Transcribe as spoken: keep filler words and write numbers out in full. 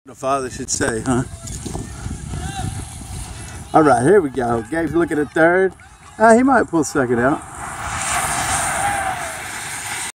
The father should say, huh? All right, here we go. Gabe's looking at third. Uh, he might pull second out.